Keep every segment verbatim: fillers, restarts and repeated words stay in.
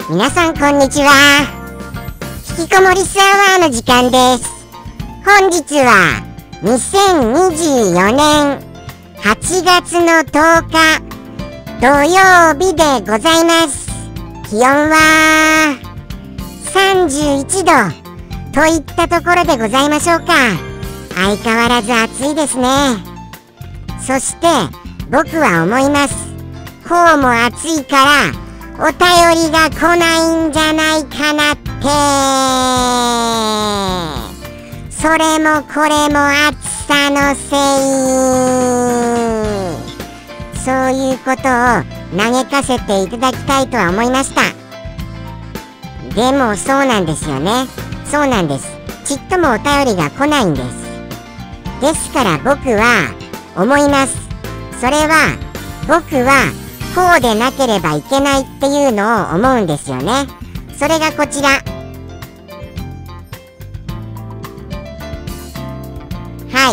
皆さんこんにちは。引きこもりスアワーの時間です。本日はにせんにじゅうよねんはちがつのとおか土曜日でございます。気温はさんじゅういちどといったところでございましょうか。相変わらず暑いですね。そして僕は思います。こうも暑いからお便りが来ないんじゃないかなって。それもこれも暑さのせい。そういうことを嘆かせていただきたいとは思いました。でもそうなんですよね。そうなんです。ちっともお便りが来ないんです。ですから僕は思います。それは僕はこうでなければいけないっていうのを思うんですよね。それがこちら。はい、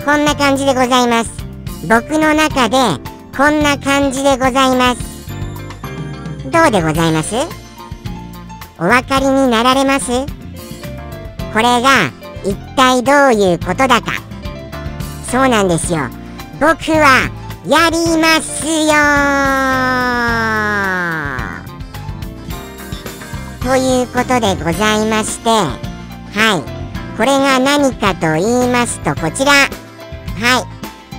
こんな感じでございます。僕の中でこんな感じでございます。どうでございます？お分かりになられます？これが一体どういうことだか。そうなんですよ。僕はやりますよーということでございまして、はい、これが何かと言いますとこちら。はい、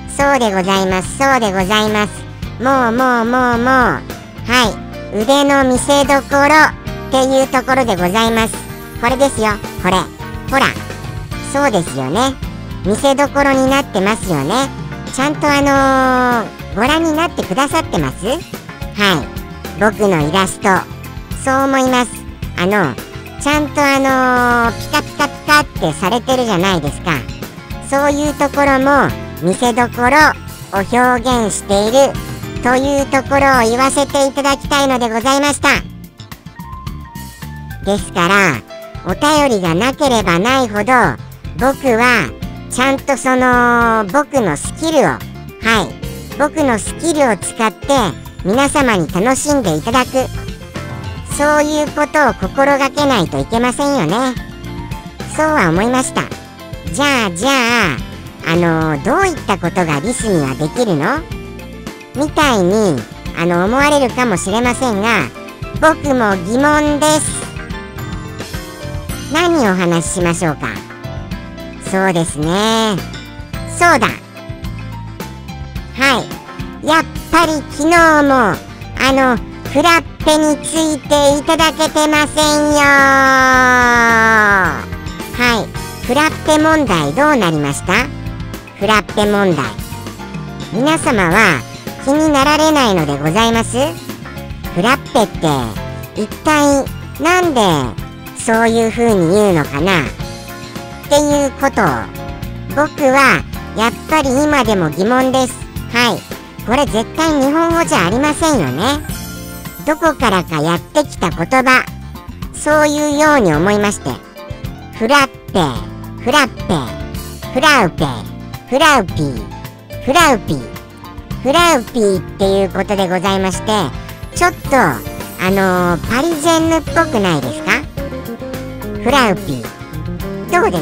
そうでございます。そうでございます。もうもうもうもうはい、腕の見せどころっていうところでございます。これですよ、これほら、そうですよね。見せどころになってますよね。ちゃんとあのー、ご覧になってくださってます？はい、僕のイラストそう思います。あのちゃんとあのー、ピカピカピカってされてるじゃないですか。そういうところも見せどころを表現しているというところを言わせていただきたいのでございました。ですからお便りがなければないほど僕はちゃんとその僕のスキルをはい僕のスキルを使って皆様に楽しんでいただく、そういうことを心がけないといけませんよね。そうは思いました。じゃあじゃああのどういったことがリスにはできるのみたいにあの思われるかもしれませんが、僕も疑問です。何をお話ししましょうか。そうですね。そうだ。はい。やっぱり昨日もあのフラッペについていただけてませんよ。はい。フラッペ問題どうなりました？フラッペ問題。皆様は気になられないのでございます？フラッペって一体なんでそういう風に言うのかなっていうことを僕はやっぱり今でも疑問です。はい、これ絶対日本語じゃありませんよね。どこからかやってきた言葉、そういうように思いまして、フラッペフラッペフラウペフラウピーフラウピーフラウピーっていうことでございまして、ちょっとあのー、パリジェンヌっぽくないですか？フラウピーどうです？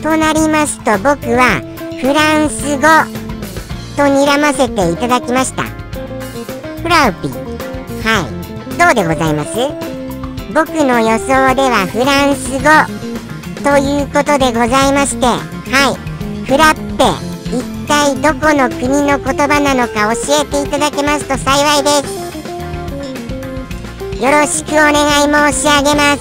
となりますと僕はフランス語と睨ませていただきました。フラウピー、はい、どうでございます？僕の予想ではフランス語ということでございまして、はい、フラッペ一体どこの国の言葉なのか教えていただけますと幸いです。よろしくお願い申し上げます。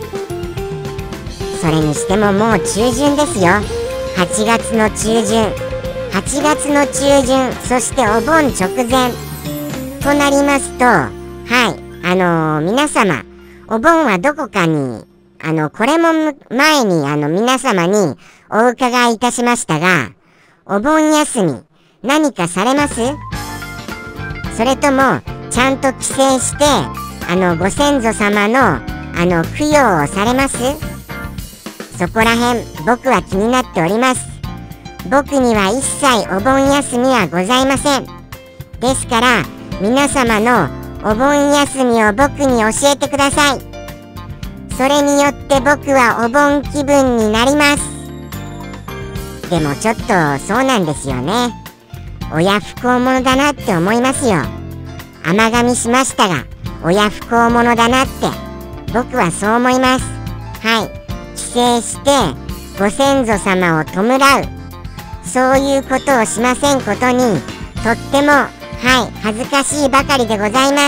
それにしてももう中旬ですよ。はちがつの中旬はちがつの中旬、そしてお盆直前となりますと、はいあのー、皆様お盆はどこかにあのこれも前にあの皆様にお伺いいたしましたが、お盆休み何かされます？それともちゃんと帰省してあのご先祖様のあの供養をされます？そこらへん僕は気になっております。僕には一切お盆休みはございません。ですから皆様のお盆休みを僕に教えてください。それによって僕はお盆気分になります。でもちょっとそうなんですよね。親不孝者だなって思いますよ。甘噛みしましたが、親不孝者だなって僕はそう思います。はい、帰省してご先祖様を弔う、そういうことをしませんことにとっても、はい、恥ずかしいばかりでございます。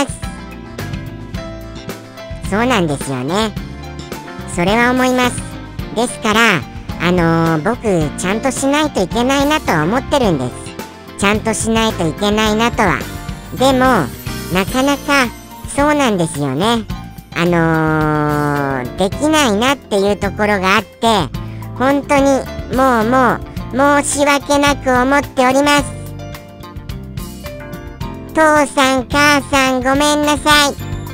そうなんですよね。それは思います。ですからあのー、僕ちゃんとしないといけないなとは思ってるんです。ちゃんとしないといけないなとは。でもなかなかそうなんですよね。あのー、できないなっていうところがあって、本当にもうもう申し訳なく思っております。父さん母さんごめんなさい。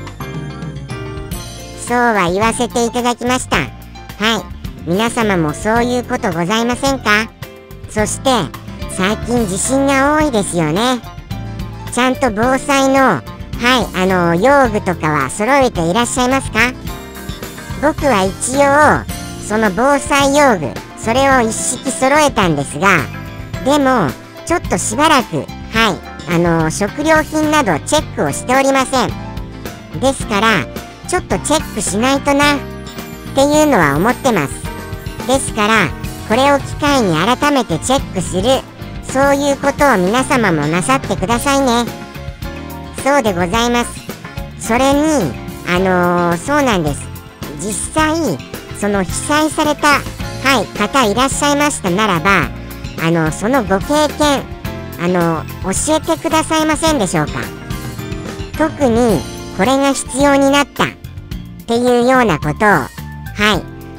そうは言わせていただきました。はい、皆様もそういうことございませんか？そして最近地震が多いですよね。ちゃんと防災の、はい、あの用具とかは揃えていらっしゃいますか？僕は一応その防災用具、それを一式揃えたんですが、でもちょっとしばらく、はい、あの食料品などチェックをしておりません。ですからちょっとチェックしないとなっていうのは思ってます。ですからこれを機会に改めてチェックする、そういうことを皆様もなさってくださいね。そうでございます。それにあのー、そうなんです。実際その被災された、はい、方いらっしゃいましたならば、あのそのご経験あの教えてくださいませんでしょうか。特にこれが必要になったっていうようなことを、はい、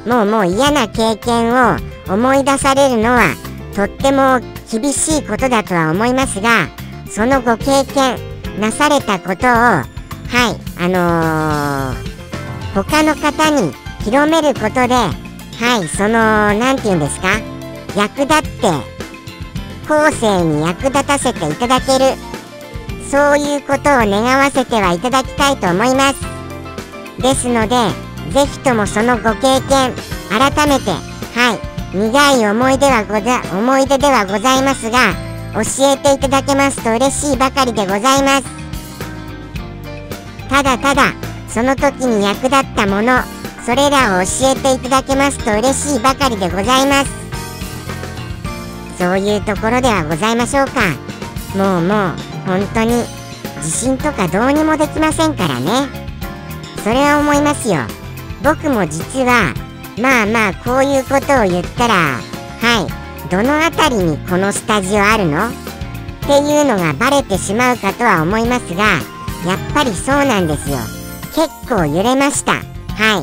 もうもう嫌な経験を思い出されるのはとっても厳しいことだとは思いますが、そのご経験なされたことを、はい、あのー、他の方に広めることで、はい、そのなんて言うんですか、役立って後世に役立たせていただける、そういうことを願わせてはいただきたいと思います。ですのでぜひともそのご経験改めて、はい、苦い思い出はござ思い出ではございますが教えていただけますと嬉しいばかりでございます。ただただその時に役立ったもの、それらを教えていただけますと嬉しいばかりでございます。そういうところではございましょうか。もうもう本当に地震とかどうにもできませんからね。それは思いますよ。僕も実はまあまあこういうことを言ったら、はい、どの辺りにこのスタジオあるのっていうのがバレてしまうかとは思いますが、やっぱりそうなんですよ。結構揺れました。はい、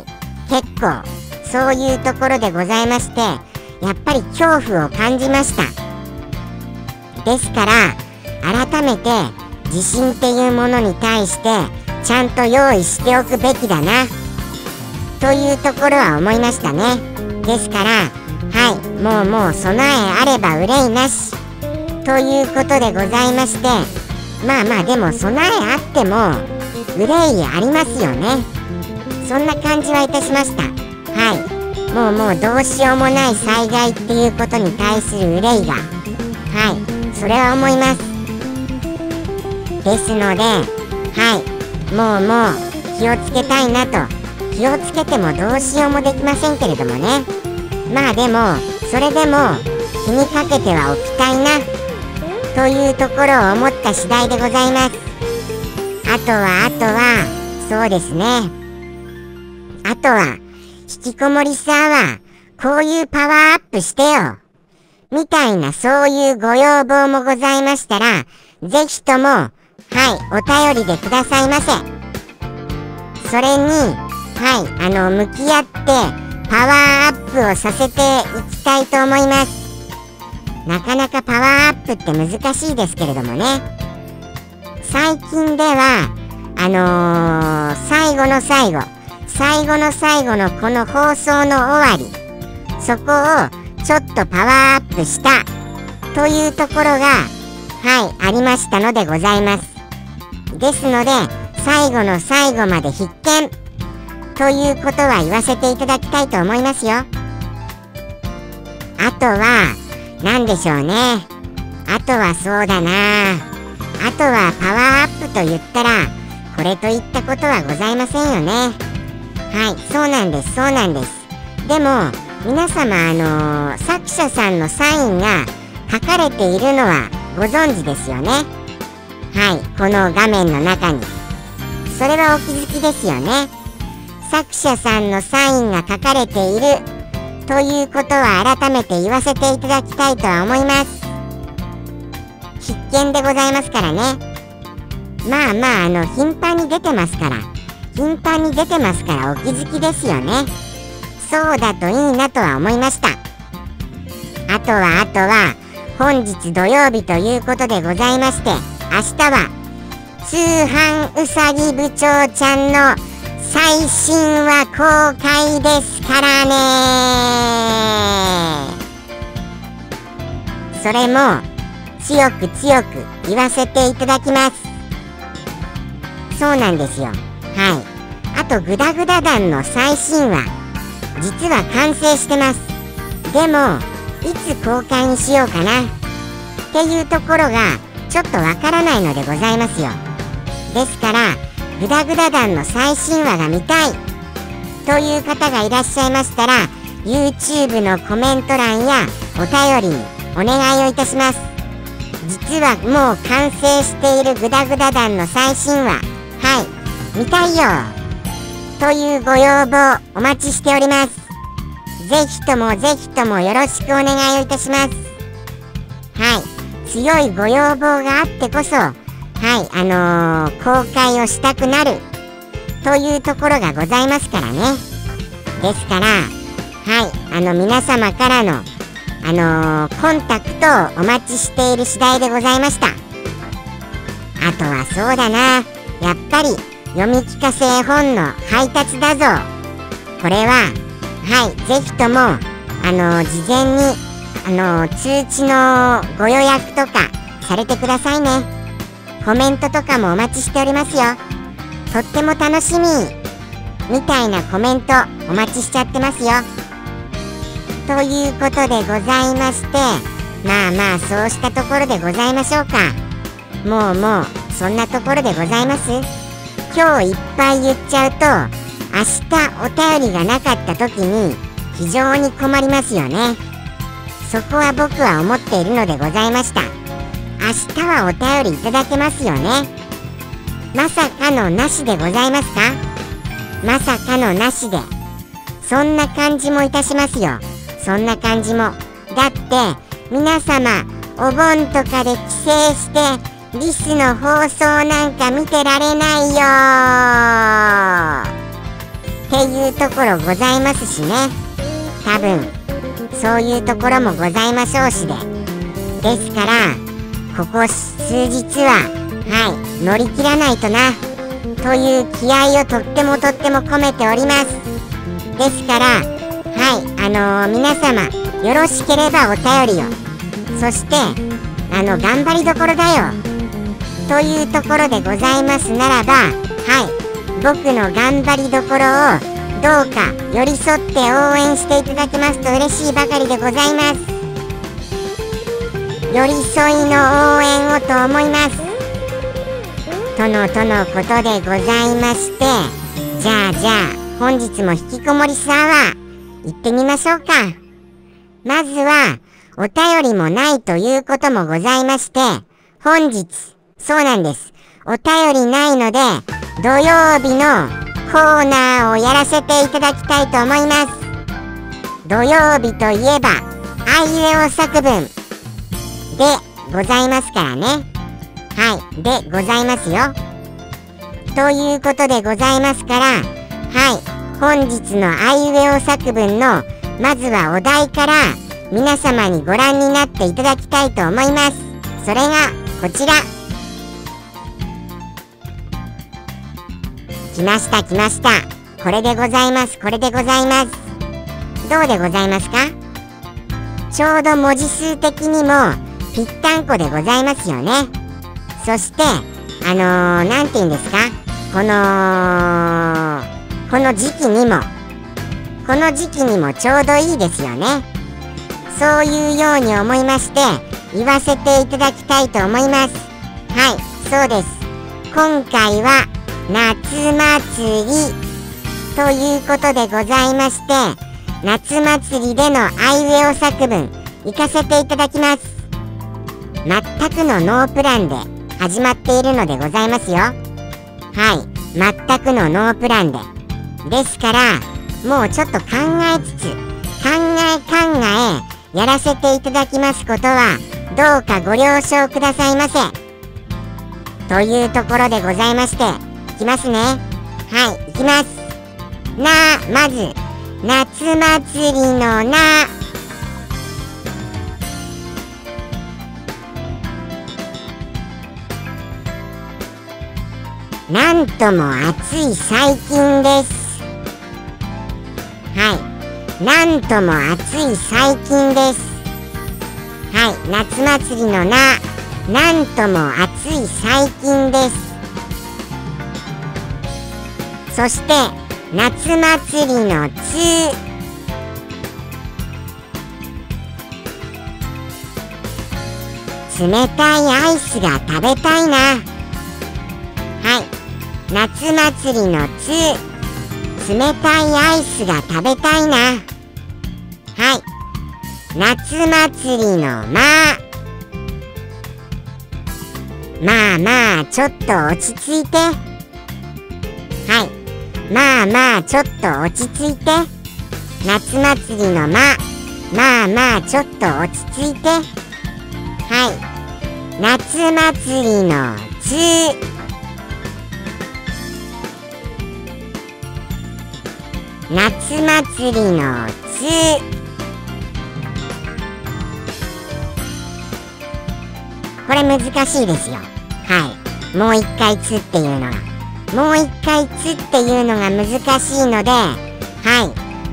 結構そういうところでございまして、やっぱり恐怖を感じました。ですから改めて地震っていうものに対してちゃんと用意しておくべきだなというところは思いましたね。ですから、はい、もうもう備えあれば憂いなしということでございまして、まあまあでも備えあっても憂いありますよね。そんな感じはいたしました。はい、もうもうどうしようもない災害っていうことに対する憂いが、はい、それは思います。ですので、はい、もうもう気をつけたいなと。気をつけてもどうしようもできませんけれどもね。まあでもそれでも気にかけてはおきたいなというところを思った次第でございます。あとはあとはそうですね、あとは引きこもりさはこういうパワーアップしてよみたいな、そういうご要望もございましたら、ぜひとも、はい、お便りでくださいませ。それにはい、あの向き合ってパワーアップをさせていきたいと思います。なかなかパワーアップって難しいですけれどもね。最近ではあのー、最後の最後最後の最後のこの放送の終わり、そこをちょっとパワーアップしたというところが、はい、ありましたのでございます。ですので最後の最後まで必見ということは言わせていただきたいと思いますよ。あとは何でしょうね。あとはそうだな。あとはパワーアップと言ったらこれといったことはございませんよね。はい、そうなんです、そうなんです。でも皆様、あのー、作者さんのサインが書かれているのはご存知ですよね。はい、この画面の中に。それはお気づきですよね。作者さんのサインが書かれているということは改めて言わせていただきたいとは思います。必見でございますからね。まあまあ、あの頻繁に出てますから頻繁に出てますからお気づきですよね。そうだといいなとは思いました。あとはあとは本日土曜日ということでございまして、明日は通販うさぎ部長ちゃんの最新話公開ですからね。それも強く強く言わせていただきます。そうなんですよ。はい。あとグダグダ団の最新話実は完成してます。でもいつ公開にしようかなっていうところがちょっとわからないのでございますよ。ですからグダグダ団の最新話が見たいという方がいらっしゃいましたら YouTube のコメント欄やお便りにお願いをいたします。実はもう完成しているグダグダ団の最新話、はい、見たいよというご要望お待ちしております。ぜひともぜひともよろしくお願いをいたします。はい、強いご要望があってこそ、はい、あのー、公開をしたくなるというところがございますからね。ですから、はい、あの皆様からの、あのー、コンタクトをお待ちしている次第でございました。あとはそうだな、やっぱり読み聞かせ絵本の配達だぞ。これははい、ぜひともあの事前にあの通知のご予約とかされてくださいね。コメントとかもお待ちしておりますよ。とっても楽しみみたいなコメントお待ちしちゃってますよ。ということでございまして、まあまあそうしたところでございましょうか。もうもうそんなところでございます。今日いっぱい言っちゃうと明日お便りがなかった時に非常に困りますよね。そこは僕は思っているのでございました。明日はお便りいただけますよね。まさかのなしでございますか？まさかのなしで。そんな感じもいたしますよ。そんな感じも。だって皆様お盆とかで帰省してリスの放送なんか見てられないよっていうところございますしね。多分そういうところもございましょうしで。ですからここ数日ははい乗り切らないとなという気合をとってもとっても込めております。ですからはいあのー、皆様よろしければお便りを、そしてあの頑張りどころだよというところでございますならば、はい僕の頑張りどころをどうか寄り添って応援していただけますと嬉しいばかりでございます。寄り添いの応援をと思いますとのとのことでございまして、じゃあじゃあ本日も引きこもりサワー行ってみましょうか。まずはお便りもないということもございまして、本日そうなんです、お便りないので土曜日のコーナーをやらせていただきたいと思います。土曜日といえばあいうえお作文でございますからね。はいでございますよということでございますから、はい本日のあいうえお作文のまずはお題から皆様にご覧になっていただきたいと思います。それがこちら。来ました来ました。これでございますこれでございます。どうでございますか？ちょうど文字数的にもぴったんこでございますよね。そしてあのー、なんて言うんですか、 このこの時期にもこの時期にもちょうどいいですよね。そういうように思いまして言わせていただきたいと思います。はい、そうです。今回は夏祭りということでございまして、夏祭りでのあいうえお作文行かせていただきます。全くのノープランで始まっているのでございますよ。はい、全くのノープランでですから、もうちょっと考えつつ考え考えやらせていただきますことはどうかご了承くださいませというところでございまして、いきますね。はい、いきます。な、まず夏祭りのな、なんとも暑い最近です。はい、なんとも暑い最近です。はい、夏祭りのな、なんとも暑い最近です。そして夏祭りのつ、冷たいアイスが食べたいな。はい、夏祭りのつ、冷たいアイスが食べたいな。はい、夏祭りのま、まあまあちょっと落ち着いて。はい、まあまあちょっと落ち着いて。夏祭りのま、まあまあちょっと落ち着いて。はい、夏祭りのつ、夏祭りのつ、これ難しいですよ。はい、もう一回つっていうのがもう一回つっていうのが難しいので、はい、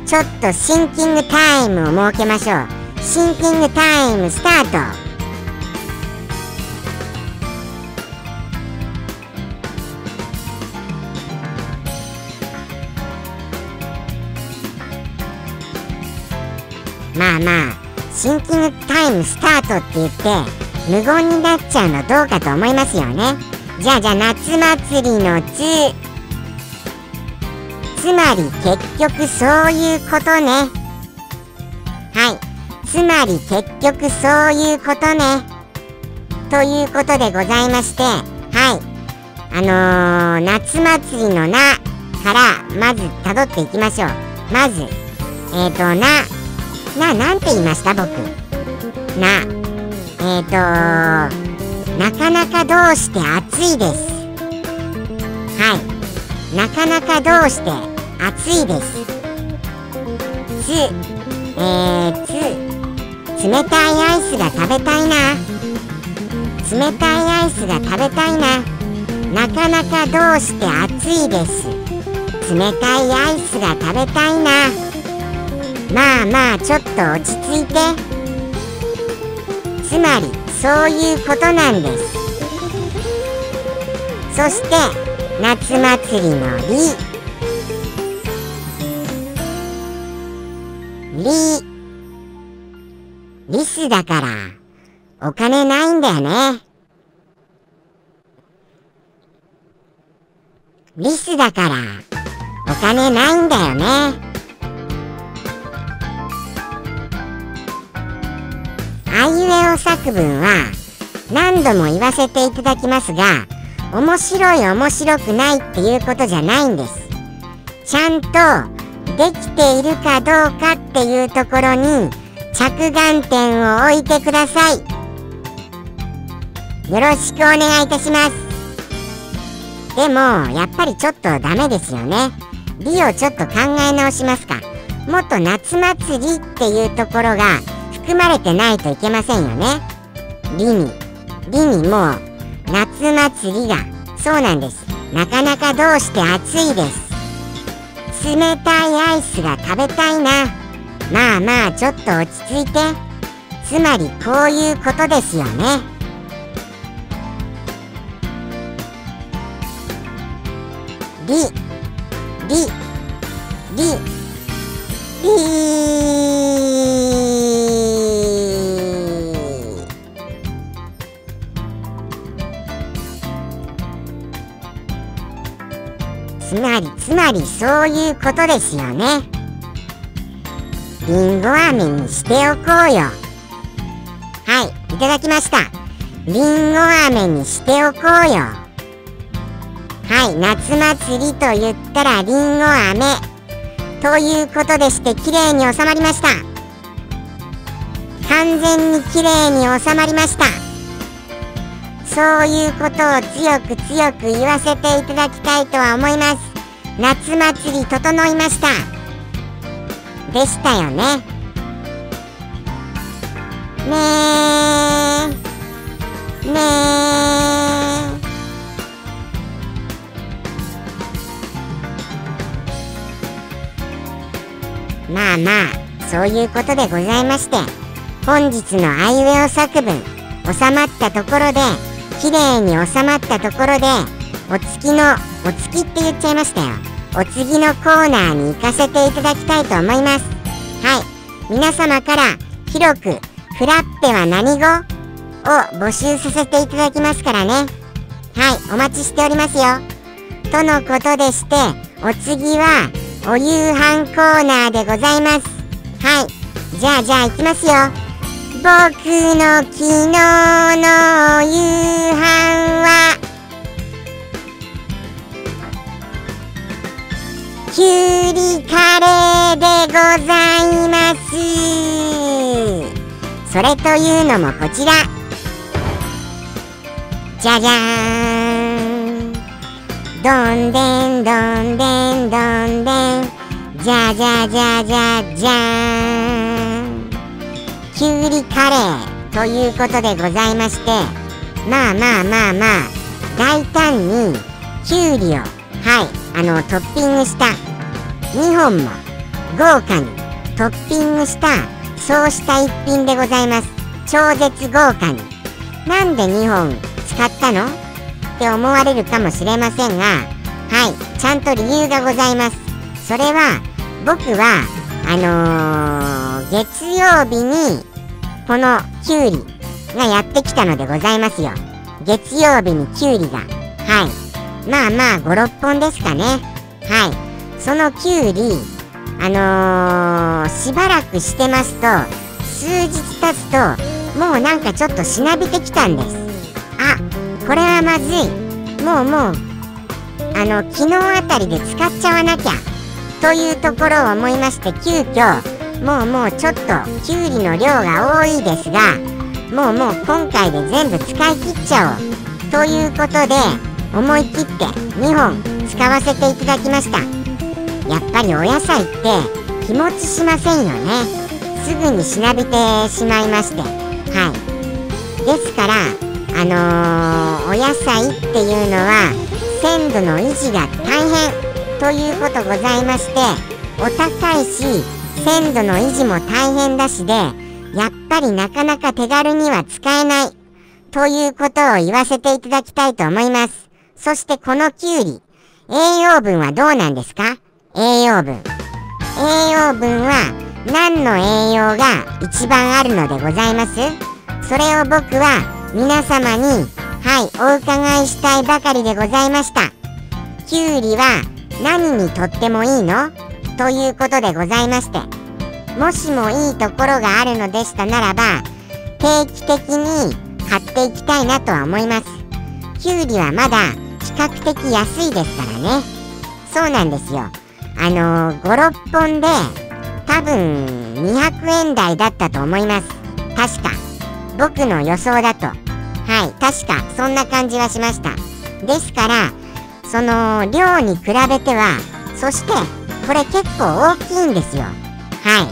ちょっとシンキングタイムを設けましょう。シンキングタイムスタート。まあまあシンキングタイムスタートって言って無言になっちゃうのどうかと思いますよね。じゃあじゃあ夏祭りのつ、つまり結局そういうことね。はい、つまり結局そういうことねということでございまして、はい、あのー、夏祭りのなからまずたどっていきましょう。まずえーとなな、なんて言いました僕。な、えーとなかなかどうして暑いです。はい、なかなかどうして暑いです。つ、えー、つ、冷たいアイスが食べたいな。冷たいアイスが食べたいな。なかなかどうして暑いです。冷たいアイスが食べたいな。まあまあちょっと落ち着いて。つまりそういうことなんです。そして夏祭りのり、り、リスだからお金ないんだよね。リスだからお金ないんだよね。あいうえお作文は何度も言わせていただきますが、面白い面白くないっていうことじゃないんです。ちゃんとできているかどうかっていうところに着眼点を置いてください。よろしくお願いいたします。でもやっぱりちょっとダメですよね。理をちょっと考え直しますか。もっと夏祭りっていうところが含まれてないといけませんよね。理に理にもう夏祭りが、そうなんです。なかなかどうして暑いです。冷たいアイスが食べたいな。まあまあちょっと落ち着いて。つまりこういうことですよね。 りりりつまりつまりそういうことですよね。りんご飴にしておこうよ。はい、いただきました。りんご飴にしておこうよ。はい、夏祭りと言ったらりんご飴ということでして、きれいに収まりました。完全にきれいに収まりました。そういうことを強く強く言わせていただきたいとは思います。夏祭り整いましたでしたよね。ねーねーまあまあそういうことでございまして、本日のあいうえお作文収まったところで、きれいに収まったところで、お月のお月って言っちゃいましたよ。お次のコーナーに行かせていただきたいと思います。はい、皆様から広くフラッペは何語を募集させていただきますからね。はい、お待ちしておりますよ。とのことでして、お次はお夕飯コーナーでございます。はい、じゃあじゃあ行きますよ。僕の昨日の夕飯はきゅうりカレーでございます。それというのもこちら、じゃじゃーん、どんでんどんでんどんでん、じゃじゃじゃじゃじゃーん、きゅうりカレーということでございまして、まあまあまあまあ大胆にきゅうりを、はい、あのトッピングしたにほんも豪華にトッピングした、そうした一品でございます。超絶豪華に。なんでにほん使ったのって思われるかもしれませんが、はい、ちゃんと理由がございます。それは僕はあのー、月曜日にこのきゅうりがやってきたのでございますよ。月曜日にきゅうりが、はい、まあまあご、ろっぽんですかね。はい、そのきゅうり、あのー、しばらくしてますと、数日経つともうなんかちょっとしなびてきたんです。あ、これはまずい、もうもうあの昨日あたりで使っちゃわなきゃというところを思いまして、急遽もうもうちょっときゅうりの量が多いですが、もうもう今回で全部使い切っちゃおうということで、思い切ってにほん使わせていただきました。やっぱりお野菜って日持ちしませんよね。すぐにしなびてしまいまして、はい、ですからあのー、お野菜っていうのは鮮度の維持が大変ということございまして、お高いし鮮度の維持も大変だしで、やっぱりなかなか手軽には使えないということを言わせていただきたいと思います。そしてこのきゅうり、栄養分はどうなんですか？栄養分栄養分は何の栄養が一番あるのでございます？それを僕は皆様に、はい、お伺いしたいばかりでございました。きゅうりは何にとってもいいの？ということでございまして、もしもいいところがあるのでしたならば定期的に買っていきたいなとは思います。きゅうりはまだ比較的安いですからね。そうなんですよ。あのー、ご、ろっぽんで多分にひゃくえん台だったと思います。確か僕の予想だと、はい、確かそんな感じはしました。ですからその量に比べては、そしてこれ結構大きいんですよ。はい、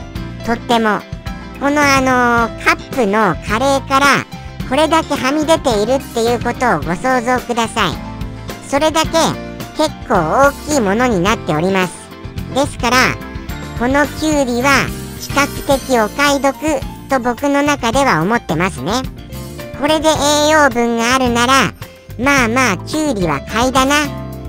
とってもこのあのー、カップのカレーからこれだけはみ出ているっていうことをご想像ください。それだけ結構大きいものになっております。ですからこのきゅうりは比較的お買い得と僕の中では思ってますね。これで栄養分があるなら、まあまあきゅうりは買いだな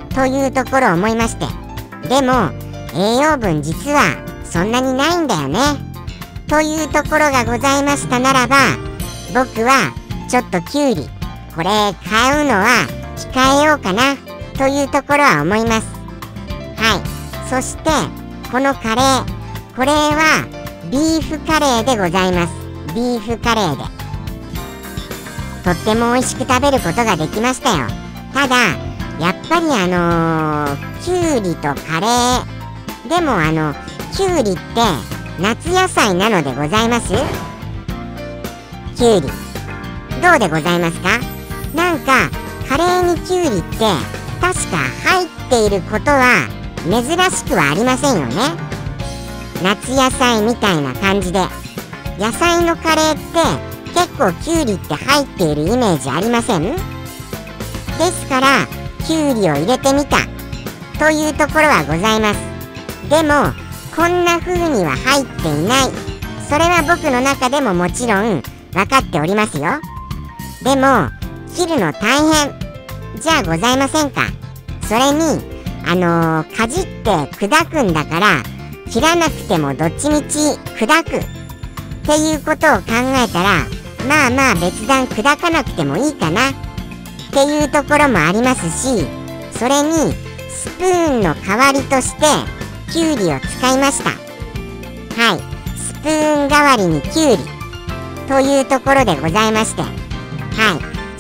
というところを思いまして、でも栄養分実はそんなにないんだよねというところがございましたならば、僕はちょっときゅうりこれ買うのは控えようかなというところは思います。はい。そしてこのカレー、これはビーフカレーでございます。ビーフカレーでとっても美味しく食べることができましたよ。ただやっぱりあのー、きゅうりとカレーでもあのきゅうりって夏野菜なのでございます。きゅうりどうでございますか。なんかカレーにきゅうりって確か入っていることは珍しくはありませんよね。夏野菜みたいな感じで、野菜のカレーって結構きゅうりって入っているイメージありません？ですからきゅうりを入れてみたというところはございます。でもこんな風には入っていない、それは僕の中でももちろん分かっておりますよ。でも切るの大変じゃあございませんか。それにあのー、かじって砕くんだから切らなくてもどっちみち砕くっていうことを考えたら、まあまあ別段砕かなくてもいいかなっていうところもありますし、それにスプーンの代わりとしてきゅうりを使いました。はい、スプーン代わりにきゅうりというところでございまして、はい、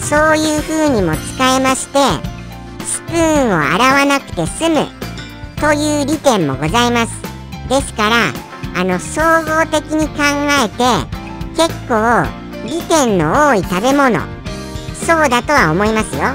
そういう風にも使えまして、スプーンを洗わなくて済むという利点もございます。ですからあの総合的に考えて結構利点の多い食べ物、そうだとは思いますよ。はい、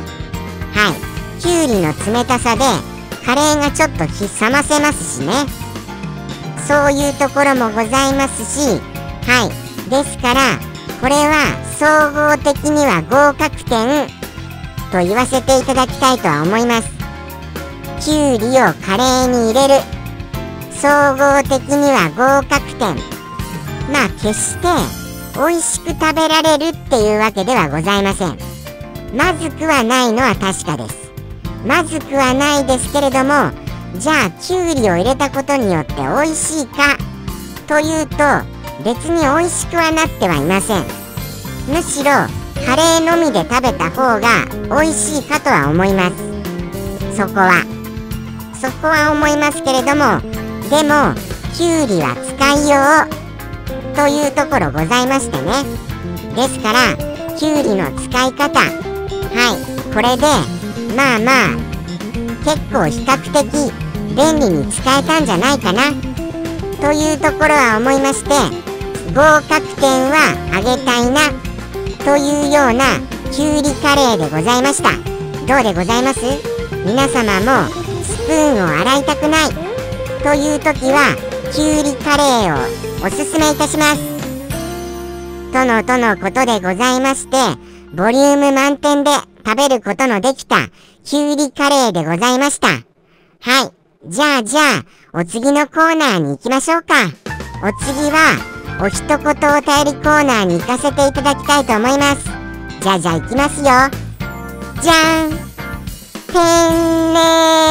きゅうりの冷たさでカレーがちょっと冷ませますしね、そういうところもございますし、はい、ですからこれは総合的には合格点と言わせていただきたいとは思います。きゅうりをカレーに入れる、総合的には合格点。まあ決して美味しく食べられるっていうわけではございません。まずくはないのは確かです。まずくはないですけれども、じゃあきゅうりを入れたことによって美味しいかというと別に美味しくはなってはいません。むしろカレーのみで食べた方が美味しいかとは思います。そこはそこは思いますけれども、でもきゅうりは使いようというところございましてね。ですからきゅうりの使い方、はい、これでまあまあ結構比較的便利に使えたんじゃないかなというところは思いまして、合格点はあげたいなというようなきゅうりカレーでございました。どうでございます？皆様もスプーンを洗いたくないという時はきゅうりカレーをおすすめいたしますとのとのことでございまして、ボリューム満点で食べることのできたきゅうりカレーでございました。はい、じゃあじゃあお次のコーナーに行きましょうか。お次はお一言お便りコーナーに行かせていただきたいと思います。じゃあじゃあ行きますよ。じゃん、ペンネ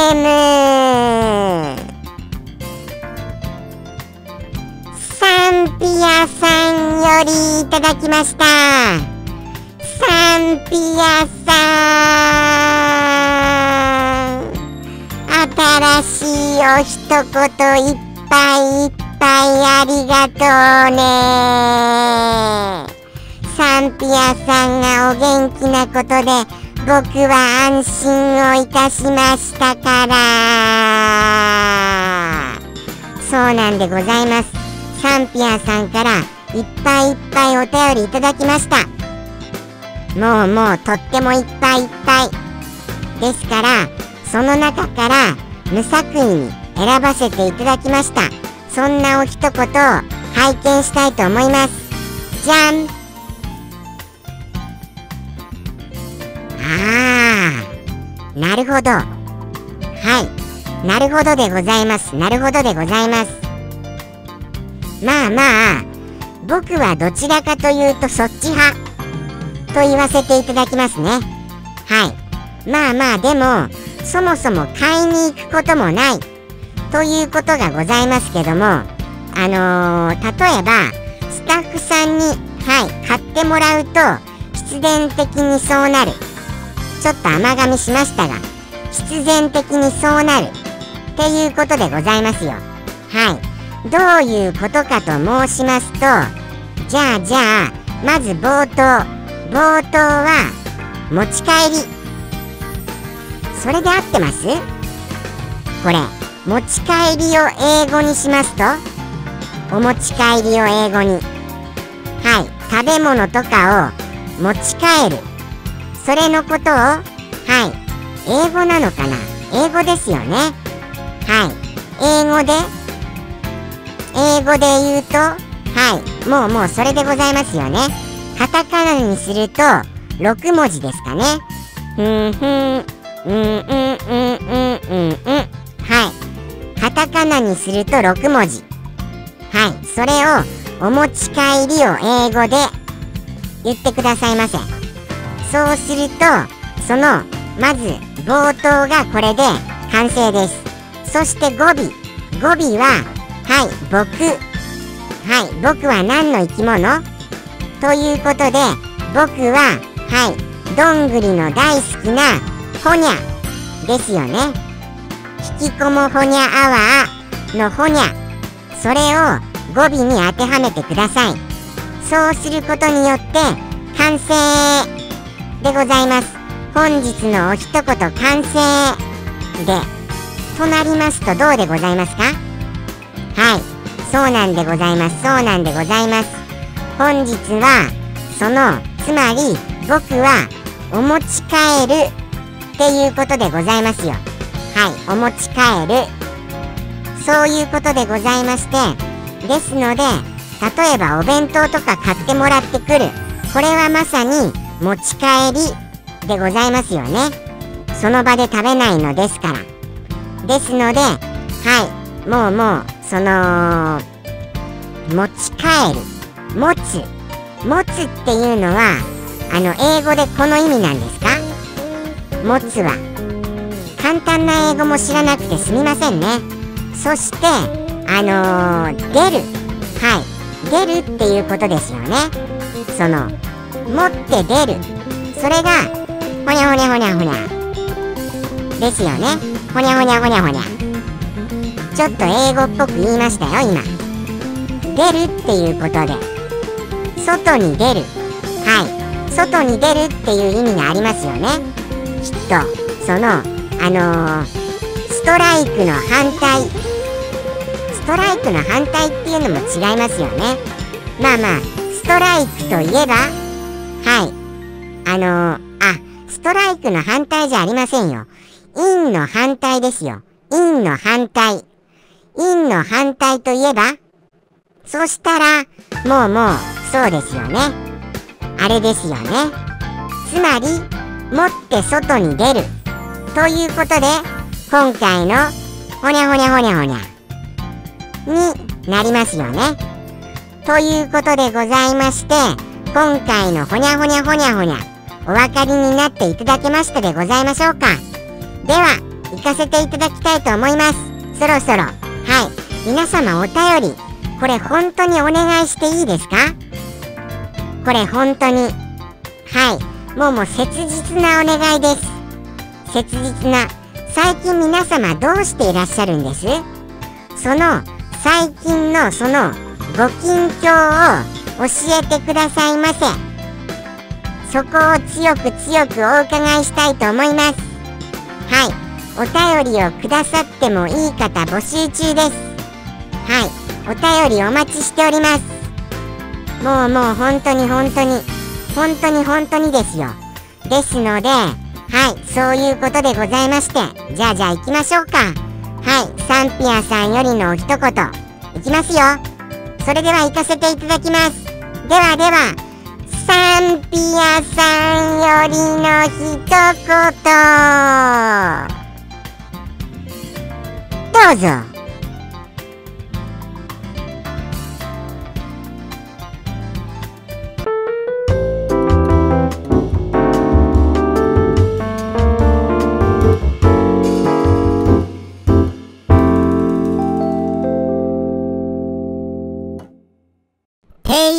ームサンピアさんよりいただきました。サンピアさん、新しいお一言いっぱいいっぱいありがとうね。サンピアさんがお元気なことで僕は安心をいたしましたから。そうなんでございます。サンピアさんからいっぱいいっぱいお便りいただきました。もうもうとってもいっぱいいっぱいですから、その中から無作為に選ばせていただきました。そんなお一言を拝見したいと思います。じゃん。あー、なるほど。はい、なるほどでございます。なるほどでございます。まあまあ僕はどちらかというとそっち派と言わせていただきますね。はい、まあまあでもそもそも買いに行くこともないということがございますけども、あのー、例えばスタッフさんに、はい、買ってもらうと必然的にそうなる。ちょっと甘噛みしましたが、必然的にそうなるっていうことでございますよ。はい、どういうことかと申しますと、じゃあじゃあまず冒頭冒頭は持ち帰り、それで合ってます？これ持ち帰りを英語にしますと、お持ち帰りを英語に、はい、食べ物とかを持ち帰る、それのことを、はい、英語なのかな、英語ですよね。はい、英語で英語で言うと、はい、もうもうそれでございますよね。カタカナにするとろく文字ですかね。ふんふん、うんうんうんうんうんうん、はい、カタカナにするとろく文字。はい、それをお持ち帰りを英語で言ってくださいませ。そうすると、そのまず冒頭がこれで完成です。そして語尾語尾は、はい、僕、はい、僕は何の生き物ということで、僕は、はい、どんぐりの大好きなほにゃですよね。引きこもほにゃアワーのほにゃ、それを語尾に当てはめてください。そうすることによって完成でございます。本日のお一言完成でとなりますと、どうでございますか？はい、そうなんでございます。そうなんでございます。本日はその、つまり僕はお持ち帰るっていうことでございますよ。はい、お持ち帰る、そういうことでございまして、ですので、例えばお弁当とか買ってもらってくる、これはまさに持ち帰りでございますよね。その場で食べないのですから。ですので、はい、もうもうその持ち帰る、持つ持つっていうのは、あの英語でこの意味なんですか？持つは簡単な英語も知らなくてすみませんね。そしてあのー、出る、はい、出るっていうことですよね。その持って出る、それがほにゃほにゃほにゃほにゃですよね。ほにゃほにゃほにゃほにゃ、ちょっと英語っぽく言いましたよ今。出るっていうことで、外に出る、はい、外に出るっていう意味がありますよね。きっとそのあのー、ストライクの反対、ストライクの反対っていうのも違いますよね。まあまあストライクといえば、はい、あのー、あストライクの反対じゃありませんよ。インの反対ですよ。インの反対、インの反対といえば、そしたらもうもうそうですよね、あれですよね。つまり持って外に出るということで、今回のほにゃほにゃほにゃほにゃになりますよね。ということでございまして、今回のほにゃほにゃほにゃほにゃお分かりになっていただけましたでございましょうか。では行かせていただきたいと思います。そろそろ、はい、皆様お便り、これ本当にお願いしていいですか？これ本当に、はい、もうもう切実なお願いです。切実な。最近皆様どうしていらっしゃるんです？その最近のそのご近況を教えてくださいませ。そこを強く強くお伺いしたいと思います。はい、お便りをくださってもいい方募集中です。はい、お便りお待ちしております。もうもう本当に本当に本当に本当にですよ。ですので、はい、そういうことでございまして、じゃあじゃあ行きましょうか。はい、サンピアさんよりのお一言いきますよ。それでは行かせていただきます。ではでは、サンピアさんよりの一言どうぞ。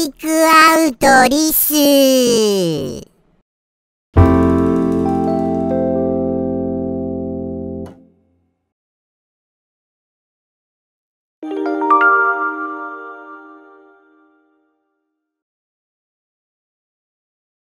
イクアウトリス